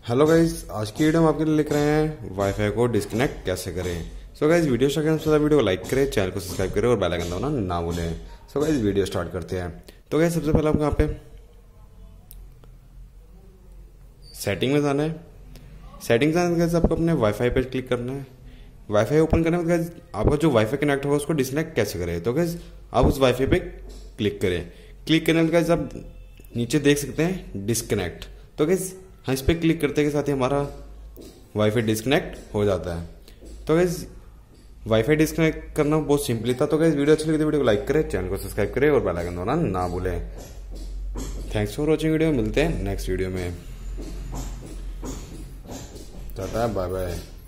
Hello guys, आज की video हम आपके लिए लिख रहे हैं वाईफाई को डिस्कनेक्ट कैसे करें। सो गाइज वीडियो स्टार्ट करने से वीडियो को लाइक करें, चैनल को सब्सक्राइब करें और बेल आइकन दबाना ना भूलें। सो गाइज वीडियो स्टार्ट करते हैं। तो गाइज सबसे पहले आपको यहाँ पे सेटिंग में जाना है। सेटिंग जाने के बाद आपको अपने वाईफाई पे क्लिक करना है। वाईफाई ओपन करने के बाद आपका जो वाईफाई कनेक्ट होगा उसको डिस्कनेक्ट कैसे करें। तो गाइज आप उस वाईफाई पे क्लिक करें। क्लिक करने के बाद आप नीचे देख सकते हैं डिस्कनेक्ट। तो गाइज हम इस पर क्लिक करते के साथ ही हमारा वाईफाई डिस्कनेक्ट हो जाता है। तो गाइज वाईफाई डिस्कनेक्ट करना बहुत सिंपली था। तो गाइज वीडियो अच्छी लगी तो वीडियो को लाइक करें, चैनल को सब्सक्राइब करें और बेल आइकन दबाना ना भूलें। थैंक्स फॉर वॉचिंग वीडियो, मिलते हैं नेक्स्ट वीडियो में। Tata bye bye.